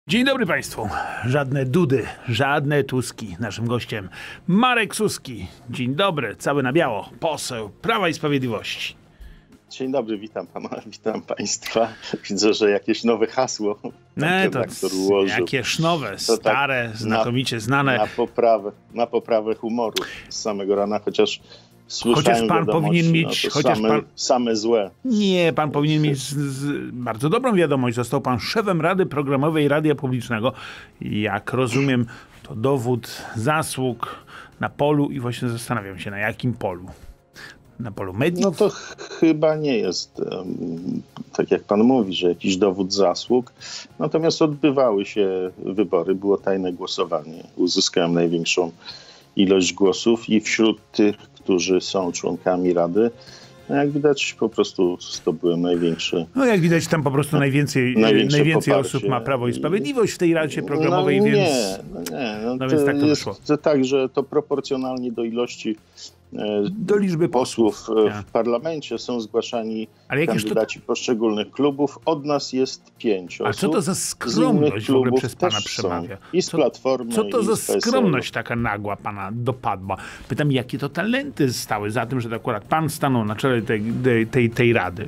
Dzień dobry Państwu. Żadne Dudy, żadne Tuski. Naszym gościem Marek Suski. Dzień dobry, cały na biało, poseł Prawa i Sprawiedliwości. Dzień dobry, witam pana, witam państwa. Widzę, że jakieś nowe hasło To jakieś nowe, stare, tak, znakomicie znane. Na poprawę humoru z samego rana, chociaż słyszałem pan powinien mieć same złe. Nie, pan powinien mieć bardzo dobrą wiadomość. Został pan szefem Rady Programowej Radia Publicznego. Jak rozumiem, to dowód zasług na polu i właśnie zastanawiam się, na jakim polu. Na polu mediów? No to chyba nie jest, tak jak pan mówi, że jakiś dowód zasług. Natomiast odbywały się wybory, było tajne głosowanie. Uzyskałem największą ilość głosów i wśród tych, którzy są członkami Rady, jak widać, po prostu zdobyłem największy. No jak widać, tam po prostu najwięcej osób ma Prawo i Sprawiedliwość w tej Radzie Programowej, no, więc... Nie. Więc tak to wyszło. Tak, że to proporcjonalnie do ilości do liczby posłów w parlamencie są zgłaszani kandydaci poszczególnych klubów. Od nas jest 5 osób. A co to za skromność w ogóle przez pana przemawia? I z Platformy, co to za skromność taka nagła pana dopadła? Pytam, jakie to talenty stały za tym, że akurat pan stanął na czele tej rady?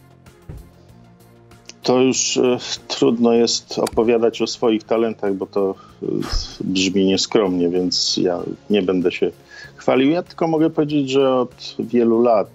To już trudno jest opowiadać o swoich talentach, bo to brzmi nieskromnie, więc ja nie będę się chwalił. Ja tylko mogę powiedzieć, że od wielu lat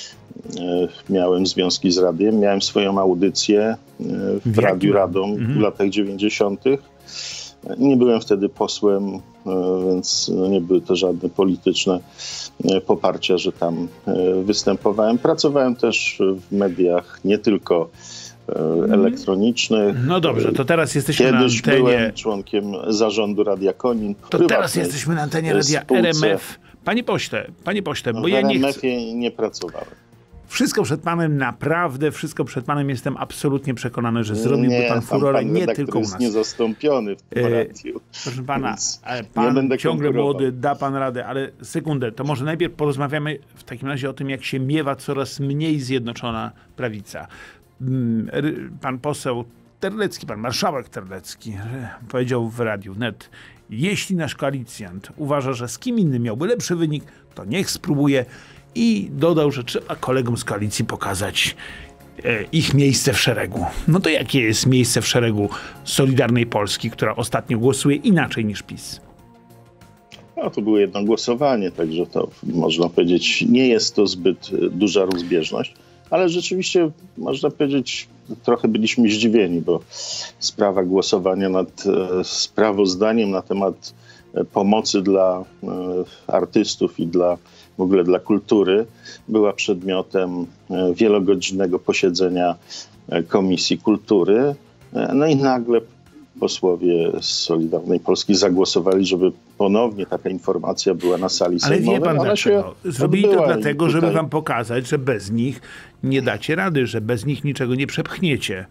miałem związki z radiem. Miałem swoją audycję w Radiu Radom w latach 90. Nie byłem wtedy posłem, więc nie były to żadne polityczne poparcia, że tam występowałem. Pracowałem też w mediach, nie tylko elektronicznych. No dobrze, to teraz jesteśmy na antenie. Kiedyś byłem członkiem zarządu Radia Konin. To teraz jesteśmy na antenie Radia RMF. Panie pośle, bo ja nie chcę... nie pracowałem. Wszystko przed panem, naprawdę wszystko przed panem. Jestem absolutnie przekonany, że zrobiłby pan furorę nie tylko u nas. Jest niezastąpiony w tym radiu. Proszę pana, pan ciągle młody, da pan radę, ale sekundę, to może najpierw porozmawiamy w takim razie o tym, jak się miewa coraz mniej zjednoczona prawica. Pan poseł Terlecki, pan marszałek Terlecki powiedział w Radiu Wnet: jeśli nasz koalicjant uważa, że z kim innym miałby lepszy wynik, to niech spróbuje, i dodał, że trzeba kolegom z koalicji pokazać ich miejsce w szeregu. No to jakie jest miejsce w szeregu Solidarnej Polski, która ostatnio głosuje inaczej niż PiS? No to było jedno głosowanie, także to można powiedzieć, nie jest to zbyt duża rozbieżność, ale rzeczywiście można powiedzieć, trochę byliśmy zdziwieni, bo sprawa głosowania nad sprawozdaniem na temat pomocy dla artystów i w ogóle dla kultury była przedmiotem wielogodzinnego posiedzenia Komisji Kultury. No i nagle posłowie z Solidarnej Polski zagłosowali, żeby ponownie taka informacja była na sali sejmowej. Ale wie pan dlaczego? Zrobili to dlatego, żeby wam pokazać, że bez nich nie dacie rady, że bez nich niczego nie przepchniecie.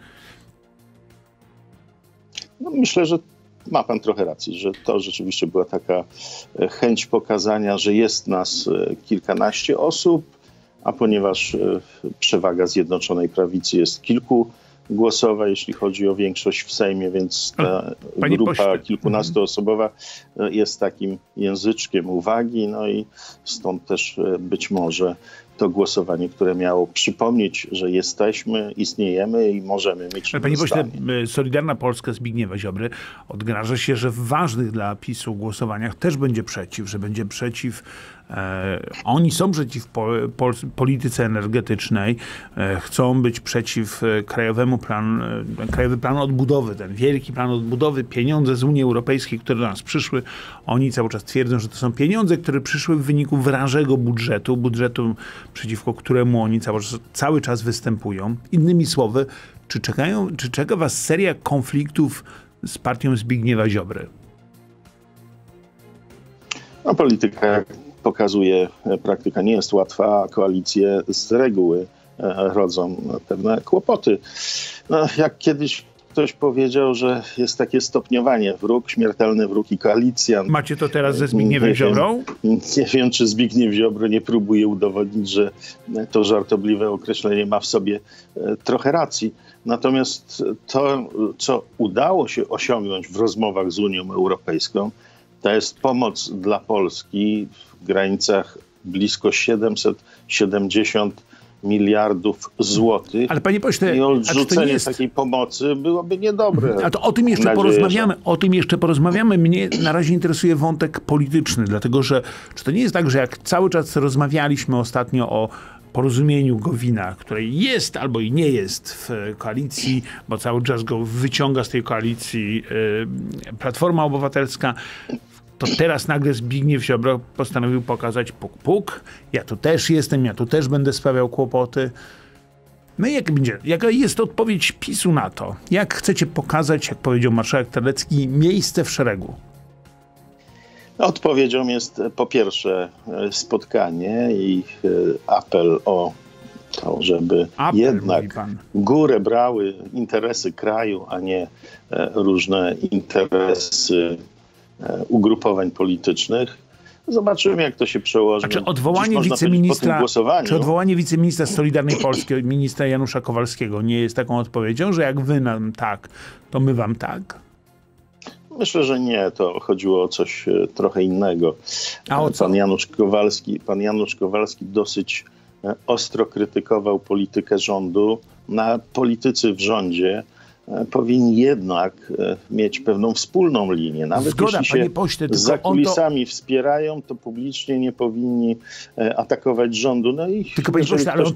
No myślę, że ma pan trochę racji, że to rzeczywiście była taka chęć pokazania, że jest nas kilkanaście osób, a ponieważ przewaga Zjednoczonej Prawicy jest kilkugłosowa, jeśli chodzi o większość w Sejmie, więc ta grupa kilkunastoosobowa jest takim języczkiem uwagi, no i stąd też być może to głosowanie, które miało przypomnieć, że istniejemy i możemy mieć... Panie pośle, Solidarna Polska Zbigniewa Ziobry odgraża się, że w ważnych dla PiS-u głosowaniach też będzie przeciw, że będzie przeciw... oni są przeciw polityce energetycznej, chcą być przeciw Krajowy Plan Odbudowy, ten wielki plan odbudowy, pieniądze z Unii Europejskiej, które do nas przyszły. Oni cały czas twierdzą, że to są pieniądze, które przyszły w wyniku wrażego budżetu, przeciwko któremu oni cały czas występują. Innymi słowy, czy czeka was seria konfliktów z partią Zbigniewa Ziobry? No, polityka, jak pokazuje praktyka, nie jest łatwa, a koalicje z reguły rodzą pewne kłopoty. No, jak kiedyś ktoś powiedział, że jest takie stopniowanie: wróg, śmiertelny wróg i koalicjant. Macie to teraz ze Zbigniewem Ziobrą? Nie wiem, czy Zbigniew Ziobro nie próbuje udowodnić, że to żartobliwe określenie ma w sobie trochę racji. Natomiast to, co udało się osiągnąć w rozmowach z Unią Europejską, to jest pomoc dla Polski w granicach blisko 770 miliardów złotych. Ale panie pośle, i odrzucenie jest... takiej pomocy byłoby niedobre. A to o tym jeszcze porozmawiamy. O tym jeszcze porozmawiamy. Mnie na razie interesuje wątek polityczny, dlatego że czy to nie jest tak, że jak cały czas rozmawialiśmy ostatnio o porozumieniu Gowina, które jest albo i nie jest w koalicji, bo cały czas go wyciąga z tej koalicji Platforma Obywatelska, to teraz nagle Zbigniew Ziobro postanowił pokazać puk, puk. Ja tu też jestem, ja tu też będę sprawiał kłopoty. No i jaka jest odpowiedź PiS-u na to? Jak chcecie pokazać, jak powiedział marszałek Terlecki, miejsce w szeregu? Odpowiedzią jest po pierwsze spotkanie i apel o to, żeby jednak górę brały interesy kraju, a nie różne interesy ugrupowań politycznych. Zobaczymy, jak to się przełoży. A czy odwołanie wiceministra z Solidarnej Polski, ministra Janusza Kowalskiego, nie jest taką odpowiedzią, że jak wy nam tak, to my wam tak? Myślę, że nie. To chodziło o coś trochę innego. A o co? Pan Janusz Kowalski dosyć ostro krytykował politykę rządu. Politycy w rządzie powinni jednak mieć pewną wspólną linię. Nawet zgoda, jeśli się pośle, za kulisami wspierają, to publicznie nie powinni atakować rządu. No i tylko panie pośle, ale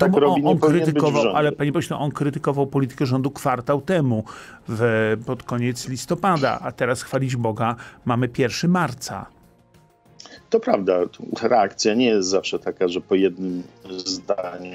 panie pośle, on krytykował politykę rządu kwartał temu, pod koniec listopada, a teraz chwalić Boga mamy 1 marca. To prawda, reakcja nie jest zawsze taka, że po jednym zdaniu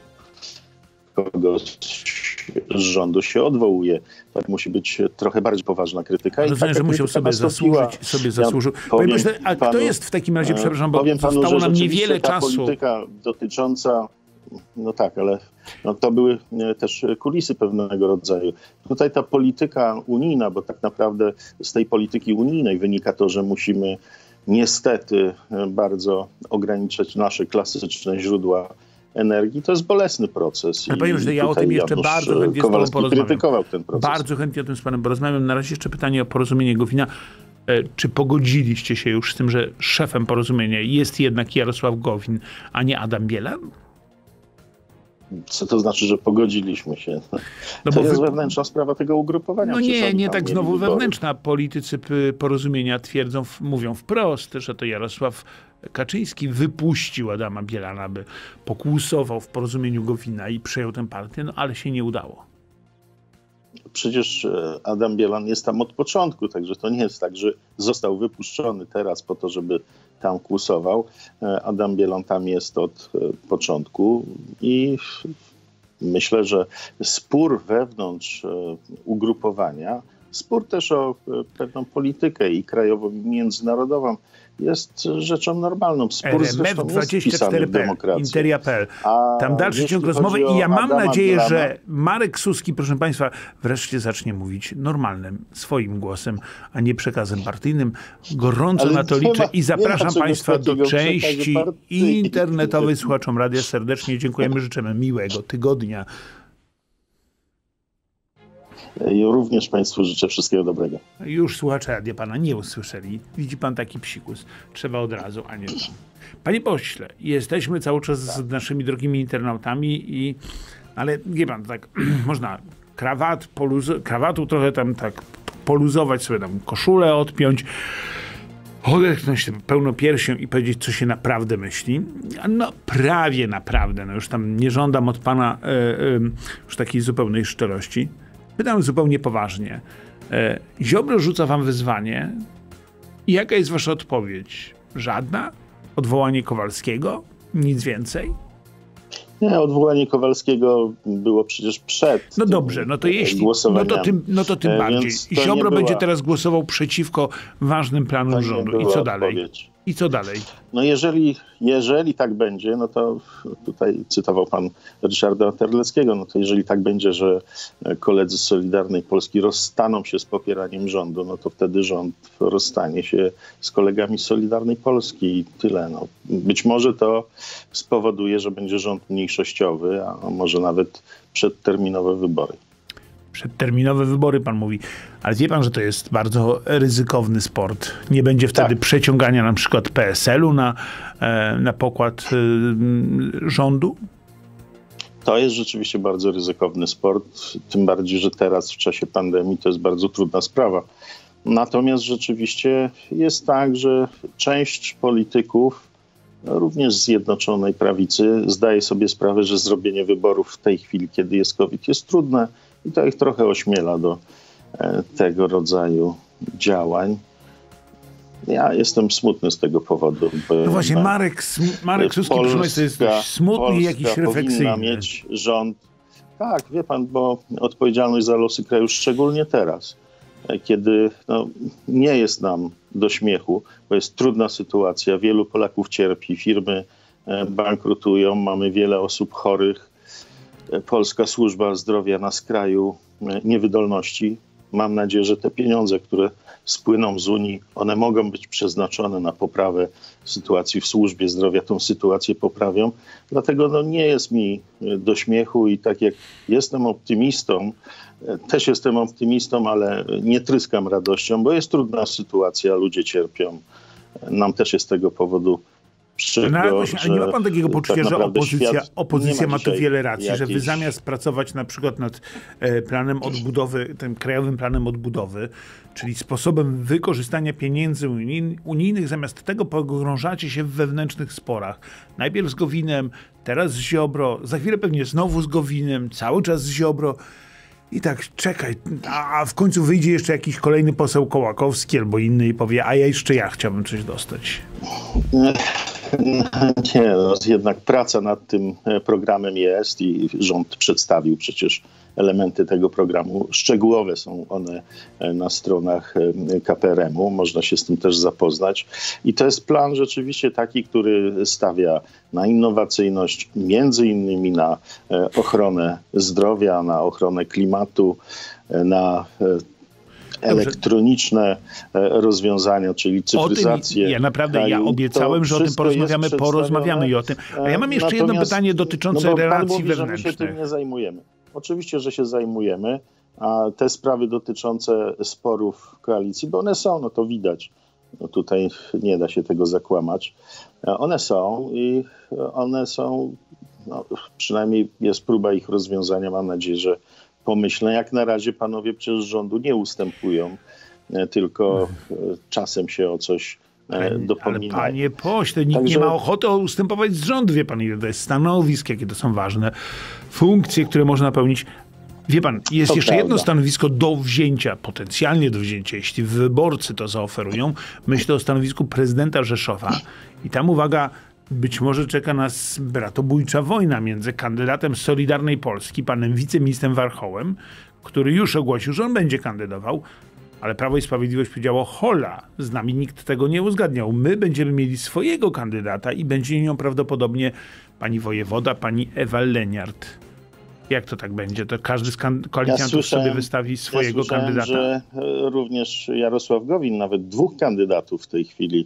kogoś z rządu się odwołuje. Tak musi być trochę bardziej poważna krytyka. Rozumiem, że musiał sobie zasłużyć. Panie pośle, a kto jest w takim razie, przepraszam, bo zostało nam niewiele czasu. Polityka dotycząca, no tak, ale to były też kulisy pewnego rodzaju. Tutaj ta polityka unijna, bo tak naprawdę z tej polityki unijnej wynika to, że musimy niestety bardzo ograniczać nasze klasyczne źródła energii. To jest bolesny proces. Ale powiem, że ja o tym jeszcze bardzo chętnie z panem porozmawiam. Krytykował ten proces. Bardzo chętnie o tym z panem porozmawiam. Na razie jeszcze pytanie o porozumienie Gowina. Czy pogodziliście się już z tym, że szefem porozumienia jest jednak Jarosław Gowin, a nie Adam Bielan? Co to znaczy, że pogodziliśmy się? To jest wewnętrzna sprawa tego ugrupowania. No nie tak znowu wewnętrzna. Politycy porozumienia mówią wprost, że to Jarosław Kaczyński wypuścił Adama Bielana, by pokłusował w porozumieniu Gowina i przejął tę partię, no ale się nie udało. Przecież Adam Bielan jest tam od początku, także to nie jest tak, że został wypuszczony teraz po to, żeby tam kłusował. Adam Bielan tam jest od początku i myślę, że spór wewnątrz ugrupowania, spór też o pewną politykę i krajową, i międzynarodową jest rzeczą normalną. Spór zresztą jest wpisany w demokrację. Interia.pl. Tam dalszy ciąg rozmowy i ja mam nadzieję, że Marek Suski, proszę państwa, wreszcie zacznie mówić normalnym, swoim głosem, a nie przekazem partyjnym. Gorąco na to liczę i zapraszam państwa do części internetowej słuchaczom radia. Serdecznie dziękujemy, życzymy miłego tygodnia. I również państwu życzę wszystkiego dobrego. Już słuchacze radia pana nie usłyszeli. Widzi pan taki psikus. Trzeba od razu, a nie tam. Panie pośle, jesteśmy cały czas z naszymi drogimi internautami ale wie pan, tak można krawatu trochę tam tak poluzować, sobie tam koszulę odpiąć, odetchnąć pełną piersią i powiedzieć, co się naprawdę myśli. No prawie naprawdę. No już tam nie żądam od pana już takiej zupełnej szczerości. Pytam zupełnie poważnie. Ziobro rzuca wam wyzwanie. I jaka jest wasza odpowiedź? Żadna? Odwołanie Kowalskiego? Nic więcej? Nie, odwołanie Kowalskiego było przecież przed. No dobrze, no to jeśli. No to tym bardziej. Ziobro będzie teraz głosował przeciwko ważnym planom rządu. I co dalej? I co dalej? No jeżeli tak będzie, no to tutaj cytował pan Ryszarda Terleckiego, no to jeżeli tak będzie, że koledzy z Solidarnej Polski rozstaną się z popieraniem rządu, no to wtedy rząd rozstanie się z kolegami z Solidarnej Polski i tyle. No. Być może to spowoduje, że będzie rząd mniejszościowy, a może nawet przedterminowe wybory. Przedterminowe wybory, pan mówi. Ale wie pan, że to jest bardzo ryzykowny sport. Nie będzie wtedy przeciągania na przykład PSL-u na pokład rządu? To jest rzeczywiście bardzo ryzykowny sport, tym bardziej, że teraz w czasie pandemii to jest bardzo trudna sprawa. Natomiast rzeczywiście jest tak, że część polityków, również z Zjednoczonej Prawicy, zdaje sobie sprawę, że zrobienie wyborów w tej chwili, kiedy jest COVID, jest trudne i to ich trochę ośmiela do tego rodzaju działań. Ja jestem smutny z tego powodu. No właśnie, Marek Suski, proszę państwa, jest dość smutny i jakiś refleksyjny. Powinna mieć rząd. Tak, wie pan, bo odpowiedzialność za losy kraju, szczególnie teraz, kiedy nie jest nam do śmiechu, bo jest trudna sytuacja, wielu Polaków cierpi, firmy bankrutują, mamy wiele osób chorych, polska służba zdrowia na skraju niewydolności. Mam nadzieję, że te pieniądze, które spłyną z Unii, one mogą być przeznaczone na poprawę sytuacji w służbie zdrowia, tą sytuację poprawią. Dlatego nie jest mi do śmiechu i tak jak jestem optymistą, też jestem optymistą, ale nie tryskam radością, bo jest trudna sytuacja, ludzie cierpią. Nam też jest z tego powodu ale nie ma pan takiego poczucia, że opozycja ma tu wiele racji, że wy zamiast pracować na przykład nad planem odbudowy, tym krajowym planem odbudowy, czyli sposobem wykorzystania pieniędzy unijnych, zamiast tego pogrążacie się w wewnętrznych sporach. Najpierw z Gowinem, teraz z Ziobro, za chwilę pewnie znowu z Gowinem, cały czas z Ziobro. I tak, czekaj, a w końcu wyjdzie jeszcze jakiś kolejny poseł Kołakowski albo inny i powie, a ja chciałbym coś dostać. Nie, jednak praca nad tym programem jest i rząd przedstawił przecież elementy tego programu. Szczegółowe są one na stronach KPRM-u, można się z tym też zapoznać. I to jest plan rzeczywiście taki, który stawia na innowacyjność, między innymi na ochronę zdrowia, na ochronę klimatu, na elektroniczne rozwiązania, czyli cyfryzację. Ja obiecałem, że o tym porozmawiamy i o tym. A ja mam jeszcze jedno pytanie dotyczące relacji wewnętrznych. Że się tym nie zajmujemy. Oczywiście, że się zajmujemy, a te sprawy dotyczące sporów w koalicji, bo one są, to widać. Tutaj nie da się tego zakłamać. One są i one są, przynajmniej jest próba ich rozwiązania. Mam nadzieję, że pomyślne. Jak na razie panowie przecież rządu nie ustępują, tylko czasem się o coś dopominają. Ale panie pośle, nikt nie ma ochoty ustępować z rządu. Wie pan, ile to jest stanowisk, jakie to są ważne funkcje, które można pełnić. Wie pan, jest jeszcze jedno stanowisko do wzięcia, potencjalnie do wzięcia, jeśli wyborcy to zaoferują. Myślę o stanowisku prezydenta Rzeszowa. I tam, uwaga, być może czeka nas bratobójcza wojna między kandydatem Solidarnej Polski, panem wiceministrem Warchołem, który już ogłosił, że on będzie kandydował, ale Prawo i Sprawiedliwość powiedziało, hola, z nami nikt tego nie uzgadniał. My będziemy mieli swojego kandydata i będzie nią prawdopodobnie pani wojewoda, pani Ewa Leniart. Jak to tak będzie? To każdy z koalicjantów sobie wystawi swojego kandydata? Że również Jarosław Gowin nawet 2 kandydatów w tej chwili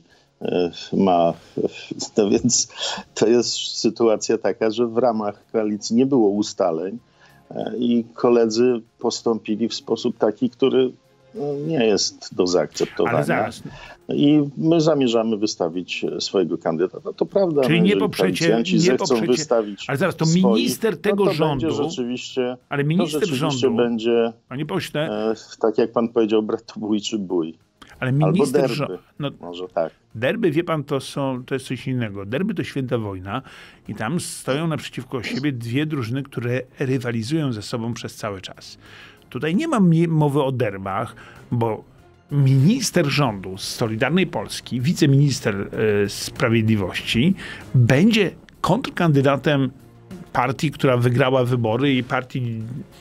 ma. No więc to jest sytuacja taka, że w ramach koalicji nie było ustaleń i koledzy postąpili w sposób taki, który nie jest do zaakceptowania. Ale zaraz. I my zamierzamy wystawić swojego kandydata. To prawda. Czyli nie poprzecie wystawić. Ale zaraz, to minister tego to rządu. Rzeczywiście, ale minister rządu będzie, panie pośle, tak jak pan powiedział, bratobójczy bój. Ale minister derby. Może tak. Derby, wie pan, to jest coś innego. Derby to święta wojna i tam stoją naprzeciwko siebie 2 drużyny, które rywalizują ze sobą przez cały czas. Tutaj nie ma mowy o derbach, bo minister rządu z Solidarnej Polski, wiceminister sprawiedliwości będzie kontrkandydatem partii, która wygrała wybory i partii,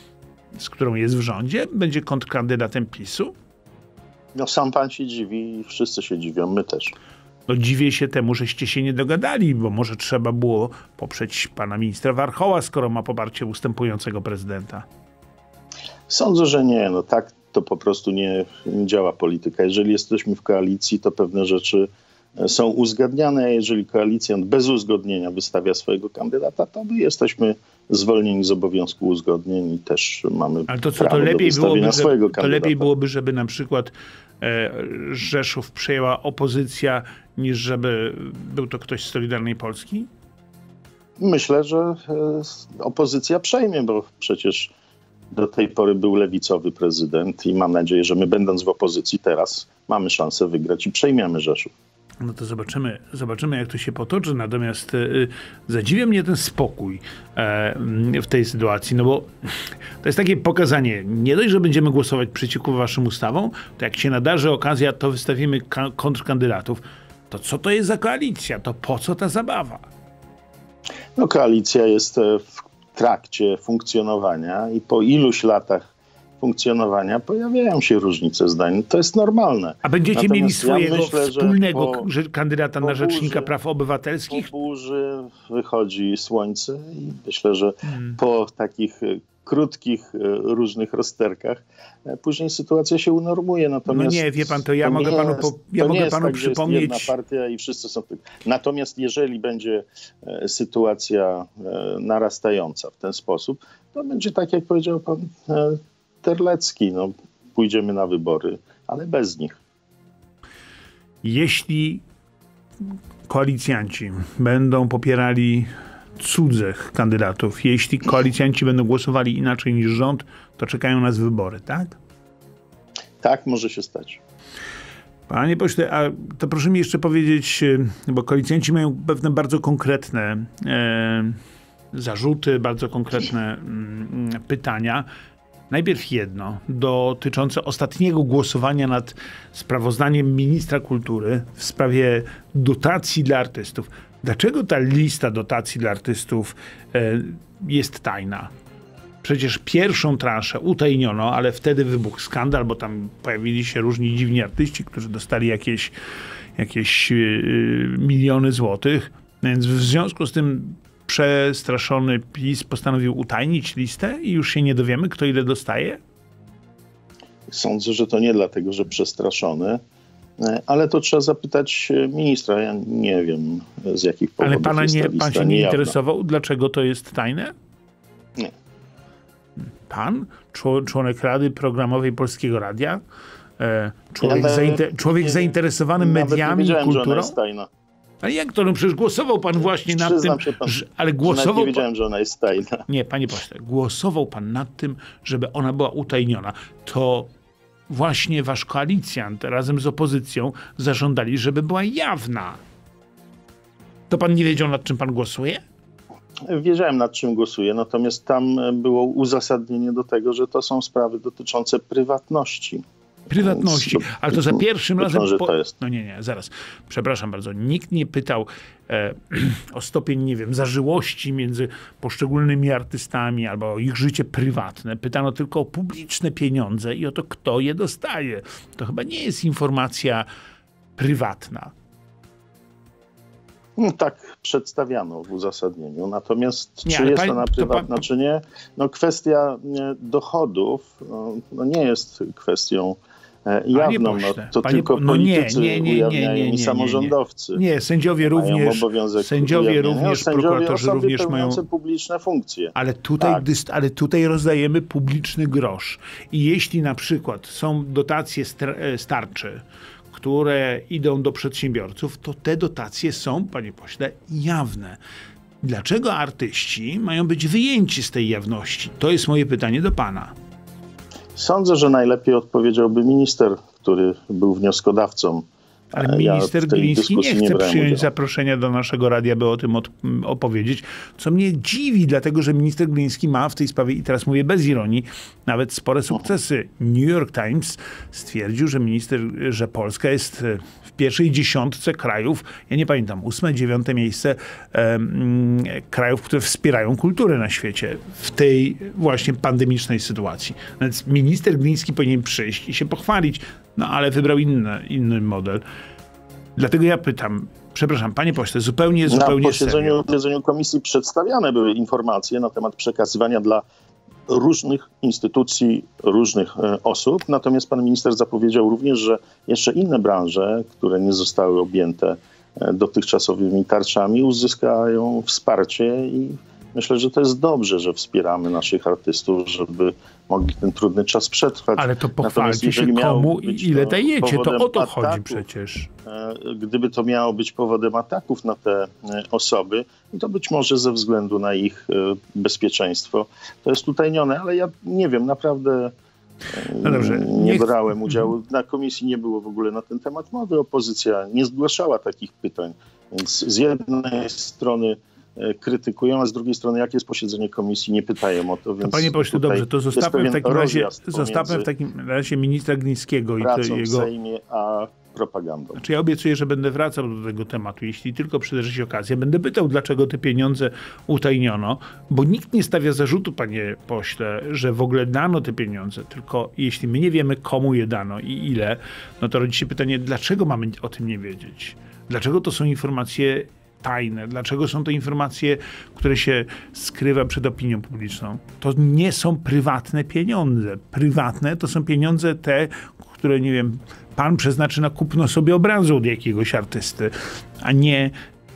z którą jest w rządzie, będzie kontrkandydatem PiS-u? Sam pan się dziwi i wszyscy się dziwią, my też. No dziwię się temu, żeście się nie dogadali, bo może trzeba było poprzeć pana ministra Warchoła, skoro ma poparcie ustępującego prezydenta. Sądzę, że nie. No tak to po prostu nie działa polityka. Jeżeli jesteśmy w koalicji, to pewne rzeczy są uzgadniane, a jeżeli koalicjant bez uzgodnienia wystawia swojego kandydata, to my jesteśmy zwolnieni z obowiązku uzgodnień i też mamy Ale to co, prawo do wystawienia swojego kandydata. To lepiej byłoby, żeby na przykład Rzeszów przejęła opozycja, niż żeby był to ktoś z Solidarnej Polski? Myślę, że opozycja przejmie, bo przecież do tej pory był lewicowy prezydent i mam nadzieję, że my będąc w opozycji teraz mamy szansę wygrać i przejmiemy Rzeszów. No to zobaczymy jak to się potoczy, natomiast zadziwia mnie ten spokój w tej sytuacji, no bo to jest takie pokazanie, nie dość, że będziemy głosować przeciwko waszym ustawom, to jak się nadarzy okazja, to wystawimy kontrkandydatów. To co to jest za koalicja? To po co ta zabawa? No koalicja jest w trakcie funkcjonowania i po iluś latach funkcjonowania pojawiają się różnice zdań. To jest normalne. A będziecie mieli swojego wspólnego kandydata na rzecznika praw obywatelskich? Po burzy wychodzi słońce i myślę, że po takich krótkich różnych rozterkach później sytuacja się unormuje. Natomiast no nie, wie pan, to ja mogę panu przypomnieć. Jest jedna partia i wszyscy są tych. Natomiast jeżeli będzie sytuacja narastająca w ten sposób, to będzie tak, jak powiedział pan Terlecki. No, pójdziemy na wybory, ale bez nich. Jeśli koalicjanci będą popierali cudzych kandydatów, jeśli koalicjanci będą głosowali inaczej niż rząd, to czekają nas wybory, tak? Tak, może się stać. Panie pośle, a to proszę mi jeszcze powiedzieć, bo koalicjanci mają pewne bardzo konkretne zarzuty, bardzo konkretne pytania. Najpierw jedno, dotyczące ostatniego głosowania nad sprawozdaniem ministra kultury w sprawie dotacji dla artystów. Dlaczego ta lista dotacji dla artystów jest tajna? Przecież pierwszą transzę utajniono, ale wtedy wybuchł skandal, bo tam pojawili się różni dziwni artyści, którzy dostali jakieś miliony złotych. Więc w związku z tym przestraszony PiS postanowił utajnić listę i już się nie dowiemy, kto ile dostaje? Sądzę, że to nie dlatego, że przestraszony, ale to trzeba zapytać ministra. Ja nie wiem, z jakich powodów. Ale pan się nie interesował, dlaczego to jest tajne? Nie. Pan? Członek Rady Programowej Polskiego Radia? Człowiek zainteresowany mediami i kulturą? Że ona jest tajna. Ale jak to? No przecież głosował pan właśnie nad tym, ale głosował nie wiedziałem, że ona jest tajna. Nie, panie pośle, głosował pan nad tym, żeby ona była utajniona. To właśnie wasz koalicjant razem z opozycją zażądali, żeby była jawna. To pan nie wiedział, nad czym pan głosuje? Wiedziałem, nad czym głosuję, natomiast tam było uzasadnienie do tego, że to są sprawy dotyczące prywatności. Prywatności, ale to za pierwszym razem... To jest. No nie, zaraz. Przepraszam bardzo. Nikt nie pytał o stopień, nie wiem, zażyłości między poszczególnymi artystami albo o ich życie prywatne. Pytano tylko o publiczne pieniądze i o to, kto je dostaje. To chyba nie jest informacja prywatna. No, tak przedstawiano w uzasadnieniu. Natomiast czy jest ona prywatna, czy nie? No, kwestia dochodów nie jest kwestią jawną. To tylko politycy ujawniają i samorządowcy. Nie, sędziowie również, prokuratorzy również mają publiczne funkcje. Ale tutaj rozdajemy publiczny grosz. I jeśli na przykład są dotacje starcze, które idą do przedsiębiorców, to te dotacje są, panie pośle, jawne. Dlaczego artyści mają być wyjęci z tej jawności? To jest moje pytanie do pana. Sądzę, że najlepiej odpowiedziałby minister, który był wnioskodawcą. Ale minister Gliński nie chce przyjąć zaproszenia do naszego radia, by o tym opowiedzieć. Co mnie dziwi, dlatego że minister Gliński ma w tej sprawie, i teraz mówię bez ironii, nawet spore sukcesy. New York Times stwierdził, że Polska jest w pierwszej dziesiątce krajów, ja nie pamiętam, 8., 9. miejsce krajów, które wspierają kulturę na świecie w tej właśnie pandemicznej sytuacji. Więc minister Gliński powinien przyjść i się pochwalić. No ale wybrał inny model. Dlatego ja pytam, przepraszam, panie pośle, zupełnie Na serio. posiedzeniu komisji przedstawiane były informacje na temat przekazywania dla różnych instytucji, różnych osób. Natomiast pan minister zapowiedział również, że jeszcze inne branże, które nie zostały objęte dotychczasowymi tarczami, uzyskają wsparcie i myślę, że to jest dobrze, że wspieramy naszych artystów, żeby mogli ten trudny czas przetrwać. Ale to pochwalcie się komu i ile dajecie, to o to chodzi przecież. Gdyby to miało być powodem ataków na te osoby, to być może ze względu na ich bezpieczeństwo to jest utajnione, ale ja nie wiem, naprawdę no dobrze, nie brałem udziału. Na komisji nie było w ogóle na ten temat mowy. Opozycja nie zgłaszała takich pytań, więc z jednej strony krytykują, a z drugiej strony, jakie jest posiedzenie komisji, nie pytają o to. Więc panie pośle, dobrze, to zostawmy w takim razie ministra Glińskiego i pracą jego... w Sejmie, a propagandą. Znaczy ja obiecuję, że będę wracał do tego tematu. Jeśli tylko przydarzy się okazja, będę pytał, dlaczego te pieniądze utajniono, bo nikt nie stawia zarzutu, panie pośle, że w ogóle dano te pieniądze, tylko jeśli my nie wiemy, komu je dano i ile, no to rodzi się pytanie, dlaczego mamy o tym nie wiedzieć? Dlaczego to są informacje tajne? Dlaczego są to informacje, które się skrywa przed opinią publiczną? To nie są prywatne pieniądze. Prywatne to są pieniądze te, które, nie wiem, pan przeznaczy na kupno sobie obrazu od jakiegoś artysty, a nie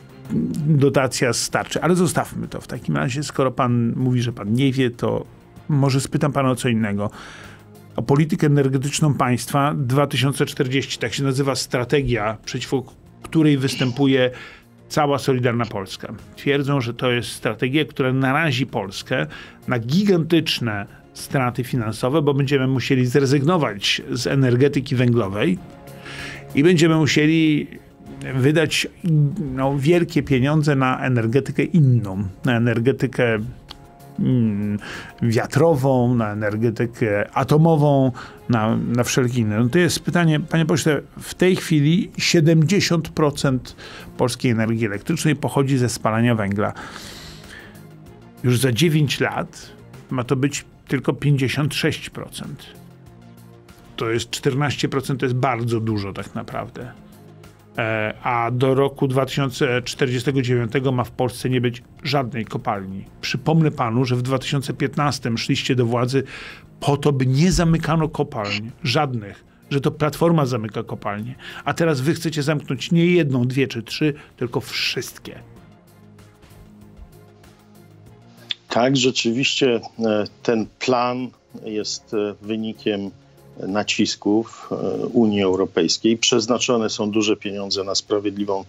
dotacja z tarczy. Ale zostawmy to w takim razie. Skoro pan mówi, że pan nie wie, to może spytam pana o co innego. O politykę energetyczną państwa 2040. Tak się nazywa strategia, przeciwko której występuje cała Solidarna Polska. Twierdzą, że to jest strategia, która narazi Polskę na gigantyczne straty finansowe, bo będziemy musieli zrezygnować z energetyki węglowej i będziemy musieli wydać wielkie pieniądze na energetykę inną, na energetykę wiatrową, na energetykę atomową, na wszelkie inne. No to jest pytanie, panie pośle, w tej chwili 70% polskiej energii elektrycznej pochodzi ze spalania węgla. Już za 9 lat ma to być tylko 56%. To jest 14%, to jest bardzo dużo tak naprawdę. A do roku 2049 ma w Polsce nie być żadnej kopalni. Przypomnę panu, że w 2015 szliście do władzy po to, by nie zamykano kopalń. Żadnych. Że to Platforma zamyka kopalnie. A teraz wy chcecie zamknąć nie jedną, dwie czy trzy, tylko wszystkie. Tak, rzeczywiście ten plan jest wynikiem nacisków Unii Europejskiej. Przeznaczone są duże pieniądze na sprawiedliwą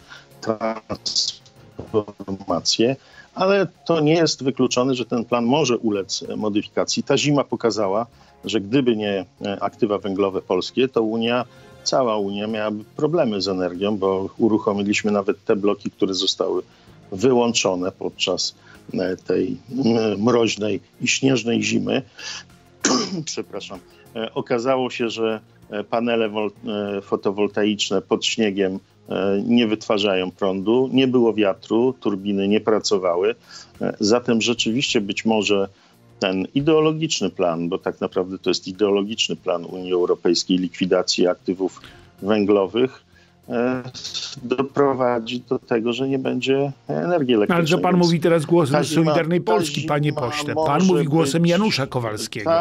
transformację, ale to nie jest wykluczone, że ten plan może ulec modyfikacji. Ta zima pokazała, że gdyby nie aktywa węglowe polskie, to cała Unia miałaby problemy z energią, bo uruchomiliśmy nawet te bloki, które zostały wyłączone podczas tej mroźnej i śnieżnej zimy. Przepraszam. Okazało się, że panele fotowoltaiczne pod śniegiem nie wytwarzają prądu, nie było wiatru, turbiny nie pracowały. Zatem rzeczywiście być może ten ideologiczny plan, bo tak naprawdę to jest ideologiczny plan Unii Europejskiej likwidacji aktywów węglowych, doprowadzi do tego, że nie będzie energii elektrycznej. Ale to pan mówi teraz głosem Solidarnej Polski, panie pośle. Pan mówi głosem Janusza Kowalskiego.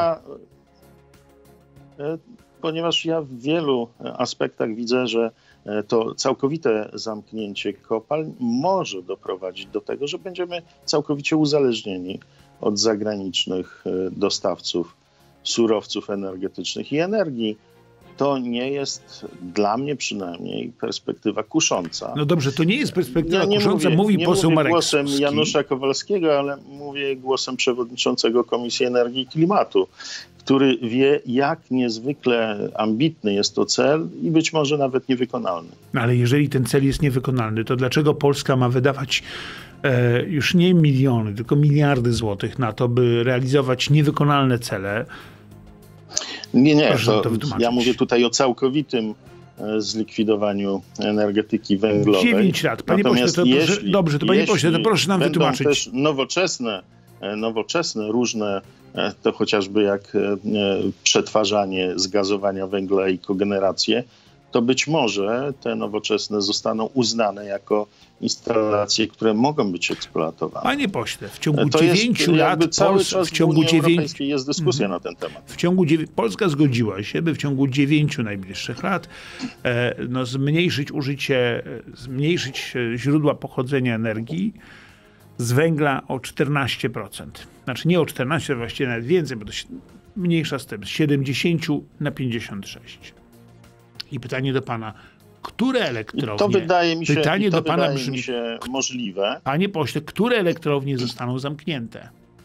Ponieważ ja w wielu aspektach widzę, że to całkowite zamknięcie kopalń może doprowadzić do tego, że będziemy całkowicie uzależnieni od zagranicznych dostawców surowców energetycznych i energii. To nie jest dla mnie przynajmniej perspektywa kusząca. No dobrze, to nie jest perspektywa kusząca, mówi poseł Marek głosem Suski. Janusza Kowalskiego, ale mówię głosem przewodniczącego Komisji Energii i Klimatu, który wie, jak niezwykle ambitny jest to cel i być może nawet niewykonalny. No ale jeżeli ten cel jest niewykonalny, to dlaczego Polska ma wydawać już nie miliony, tylko miliardy złotych na to, by realizować niewykonalne cele? Nie, ja mówię tutaj o całkowitym zlikwidowaniu energetyki węglowej. 9 lat. Panie pośle, to dobrze, to panie pośle, to proszę nam wytłumaczyć. Też nowoczesne różne, to chociażby jak przetwarzanie, zgazowania węgla i kogenerację, to być może te nowoczesne zostaną uznane jako instalacje, które mogą być eksploatowane. Panie pośle, w ciągu 9 lat w ciągu 9 jest dyskusja na ten temat. Polska zgodziła się, by w ciągu 9 najbliższych lat zmniejszyć źródła pochodzenia energii z węgla o 14%. Znaczy nie o 14, właściwie nawet więcej, bo to mniejsza z tym, z 70 na 56. I pytanie do pana, które elektrownie... To wydaje mi się, pytanie do pana brzmi możliwe. Panie pośle, które elektrownie zostaną zamknięte?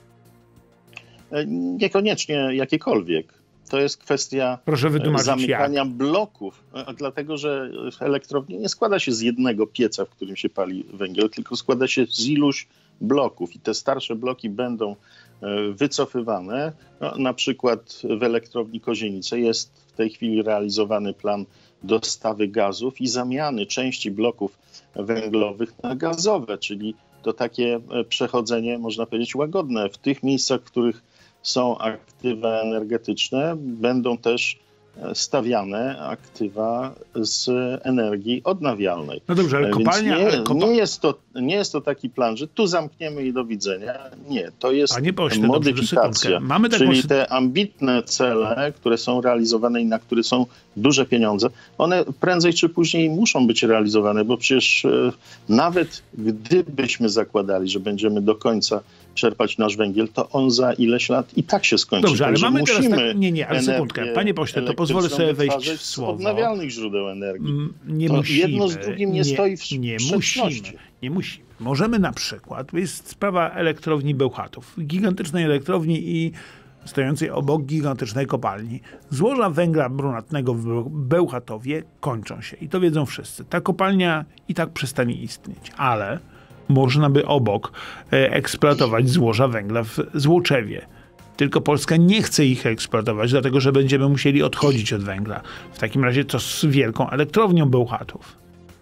Niekoniecznie jakiekolwiek. To jest kwestia zamykania bloków, dlatego że elektrownia nie składa się z jednego pieca, w którym się pali węgiel, tylko składa się z iluś bloków i te starsze bloki będą wycofywane. Na przykład w elektrowni Kozienice jest w tej chwili realizowany plan dostawy gazów i zamiany części bloków węglowych na gazowe, czyli to takie przechodzenie, można powiedzieć, łagodne. W tych miejscach, w których są aktywa energetyczne, będą też stawiane aktywa z energii odnawialnej. No dobrze, ale kopalnia... Nie jest to taki plan, że tu zamkniemy i do widzenia. Nie, to jest pośle, modyfikacja. Czyli te ambitne cele, które są realizowane i na które są duże pieniądze, one prędzej czy później muszą być realizowane, bo przecież nawet gdybyśmy zakładali, że będziemy do końca czerpać nasz węgiel, to on za ileś lat i tak się skończy. Dobrze, ale mamy teraz ale sekundkę. Panie pośle, to pozwolę sobie wejść w słowo. Z odnawialnych źródeł energii. Nie musimy. Jedno z drugim nie stoi w sprzeczności. Nie musimy. Możemy na przykład, to jest sprawa elektrowni Bełchatów, gigantycznej elektrowni i stojącej obok gigantycznej kopalni. Złoża węgla brunatnego w Bełchatowie kończą się i to wiedzą wszyscy. Ta kopalnia i tak przestanie istnieć, ale można by obok eksploatować złoża węgla w Złoczewie. Tylko Polska nie chce ich eksploatować, dlatego że będziemy musieli odchodzić od węgla. W takim razie co z wielką elektrownią Bełchatów?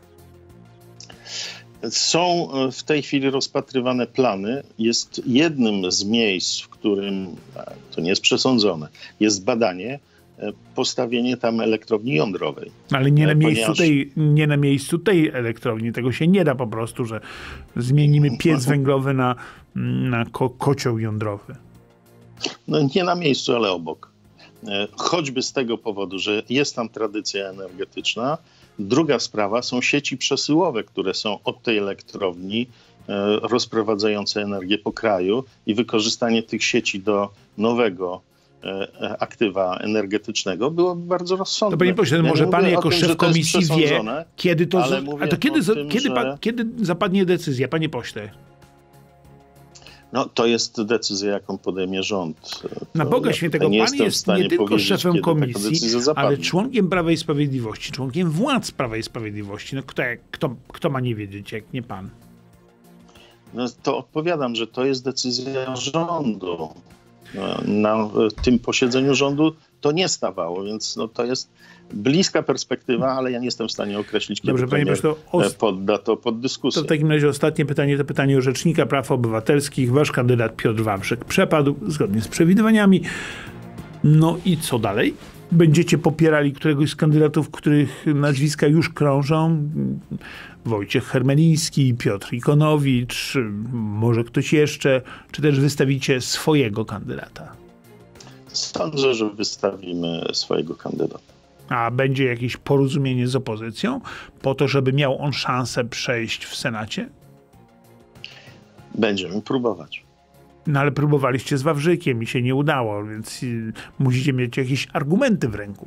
Są w tej chwili rozpatrywane plany. Jest jednym z miejsc, w którym, to nie jest przesądzone, jest badanie, postawienie tam elektrowni jądrowej. Ale nie na miejscu tej elektrowni. Tego się nie da po prostu, że zmienimy piec węglowy na kocioł jądrowy. No nie na miejscu, ale obok. Choćby z tego powodu, że jest tam tradycja energetyczna. Druga sprawa są sieci przesyłowe, które są od tej elektrowni rozprowadzające energię po kraju i wykorzystanie tych sieci do nowego aktywa energetycznego byłoby bardzo rozsądne. To panie pośle, może pan jako szef komisji wie, kiedy to... Kiedy zapadnie decyzja, panie pośle? No, to jest decyzja, jaką podejmie rząd. Na Boga Świętego, pan jest nie tylko szefem komisji, ale członkiem Prawa i Sprawiedliwości, członkiem władz Prawa i Sprawiedliwości. No, kto ma nie wiedzieć, jak nie pan? No, to odpowiadam, że to jest decyzja rządu. Na tym posiedzeniu rządu to nie stawało, więc to jest bliska perspektywa, ale ja nie jestem w stanie określić, kiedy premier podda to pod dyskusję. To w takim razie ostatnie pytanie, to pytanie o Rzecznika Praw Obywatelskich. Wasz kandydat Piotr Wawrzyk przepadł zgodnie z przewidywaniami. No i co dalej? Będziecie popierali któregoś z kandydatów, których nazwiska już krążą? Wojciech Hermeliński, Piotr Ikonowicz, może ktoś jeszcze, czy też wystawicie swojego kandydata? Sądzę, że wystawimy swojego kandydata. A będzie jakieś porozumienie z opozycją po to, żeby miał on szansę przejść w Senacie? Będziemy próbować. No ale próbowaliście z Wawrzykiem i się nie udało, więc musicie mieć jakieś argumenty w ręku.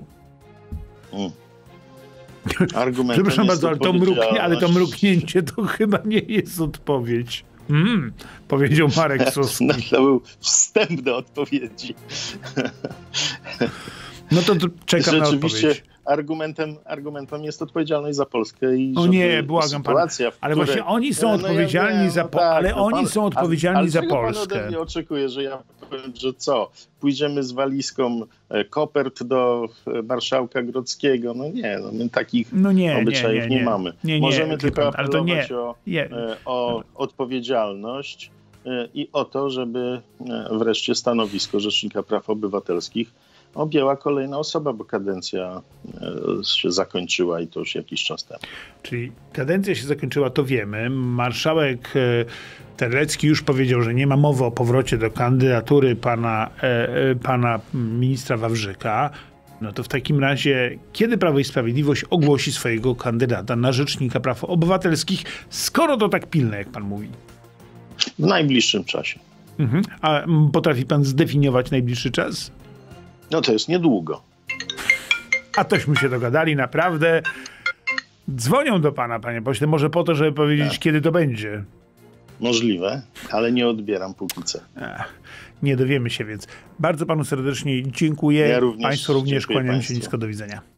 Przepraszam bardzo, ale to mruknięcie to chyba nie jest odpowiedź. Powiedział Marek Suski. No, to był wstęp do odpowiedzi. No to czekam na odpowiedź. Argumentem jest odpowiedzialność za Polskę i o nie, błagam pana. Ale właśnie oni są odpowiedzialni są odpowiedzialni za Polskę. Pan ode mnie oczekuje, że ja powiem, że co? Pójdziemy z walizką kopert do marszałka Grodzkiego. No nie, my takich obyczajów nie mamy. Możemy tylko apelować o odpowiedzialność i o to, żeby wreszcie stanowisko Rzecznika Praw Obywatelskich objęła kolejna osoba, bo kadencja się zakończyła i to już jakiś czas temu. Czyli kadencja się zakończyła, to wiemy. Marszałek Terlecki już powiedział, że nie ma mowy o powrocie do kandydatury pana ministra Wawrzyka. No to w takim razie, kiedy Prawo i Sprawiedliwość ogłosi swojego kandydata na rzecznika praw obywatelskich, skoro to tak pilne, jak pan mówi? W najbliższym czasie. A potrafi pan zdefiniować najbliższy czas? No to jest niedługo. A tośmy się dogadali, naprawdę. Dzwonią do pana, panie pośle, może po to, żeby powiedzieć, kiedy to będzie. Możliwe, ale nie odbieram póki co. Nie dowiemy się, więc bardzo panu serdecznie dziękuję. Ja również Państwu również dziękuję kłaniam się państwu. nisko, do widzenia.